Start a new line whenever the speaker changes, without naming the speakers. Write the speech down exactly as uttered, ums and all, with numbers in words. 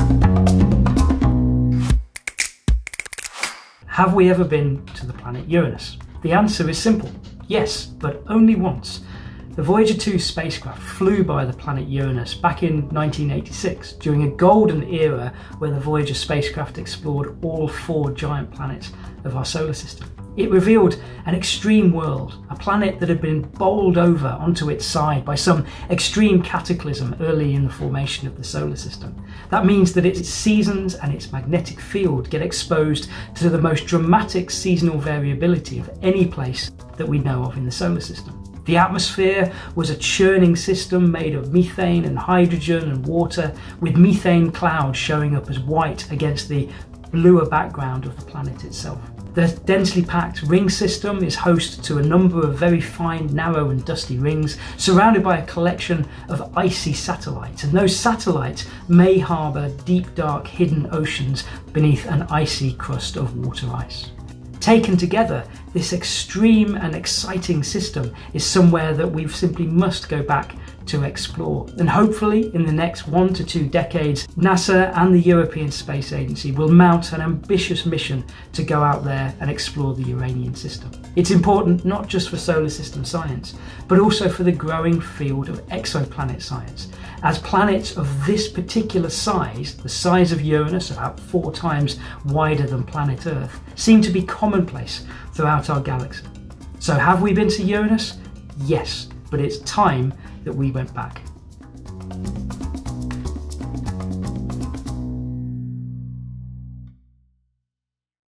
Have we ever been to the planet Uranus? The answer is simple, yes, but only once. The Voyager two spacecraft flew by the planet Uranus back in nineteen eighty-six, during a golden era where the Voyager spacecraft explored all four giant planets of our solar system. It revealed an extreme world, a planet that had been bowled over onto its side by some extreme cataclysm early in the formation of the solar system. That means that its seasons and its magnetic field get exposed to the most dramatic seasonal variability of any place that we know of in the solar system. The atmosphere was a churning system made of methane and hydrogen and water, with methane clouds showing up as white against the bluer background of the planet itself. The densely packed ring system is host to a number of very fine, narrow and dusty rings surrounded by a collection of icy satellites, and those satellites may harbour deep, dark, hidden oceans beneath an icy crust of water ice. Taken together, this extreme and exciting system is somewhere that we simply must go back to explore. And hopefully in the next one to two decades, NASA and the European Space Agency will mount an ambitious mission to go out there and explore the Uranian system. It's important not just for solar system science, but also for the growing field of exoplanet science, as planets of this particular size, the size of Uranus, about four times wider than planet Earth, seem to be commonplace throughout our galaxy. So have we been to Uranus? Yes, but it's time that we went back.